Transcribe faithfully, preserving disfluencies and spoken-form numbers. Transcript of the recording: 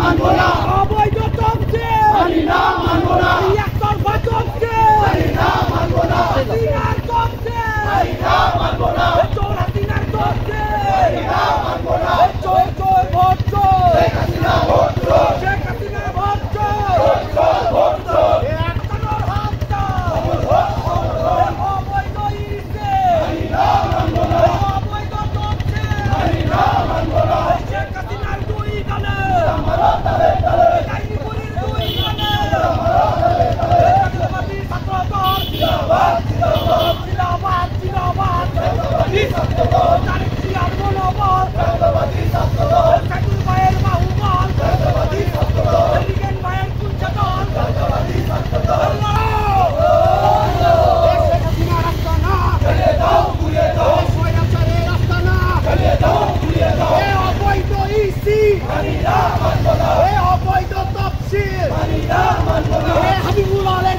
মানব না অবৈধ তথ্যে মানি না মানব না একতরফা তথ্যে মানি না মানব না হাসিনার তথ্যে মানি না মানব না চোর হাসিনার তথ্যে মানি না মানব না চোর চোর ভোট চোর শেখ হাসিনা ভোট চোর শেখ হাসিনা ভোট চোর ভোট চোর ভোট চোর একটানোর হাতটা অবৈধ ইসে মানি না মানব না অবৈধ তথ্যে মানি না মানব না শেখ হাসিনার দুই গানে আমরা তালে তালে গাইপুরের দুই গানে আমরা তালে তালে জাতীয়বাদী ছাত্র দল জিন্দাবাদ জিন্দাবাদ জিন্দাবাদ জিন্দাবাদ জাতীয়বাদী ছাত্রদল তারেক জিয়ার মনোবল জাতীয়বাদী ছাত্রদল সাইদুল ভাইয়ের বাহুবল জাতীয়বাদী ছাত্রদল রিগেন ভাইয়ের কুঞ্চদল জাতীয়বাদী ছাত্রদল শেখ হাসিনার আস্তানা ফেলে দাও ঘুরে দাও স্বৈরাচারের আস্তানা ফেলে দাও ঘুরে দাও এ অবৈধ ইসি মানি না মানব না এ অবৈধ তফসিল মানি না মানব না এ হাবিবুল আলম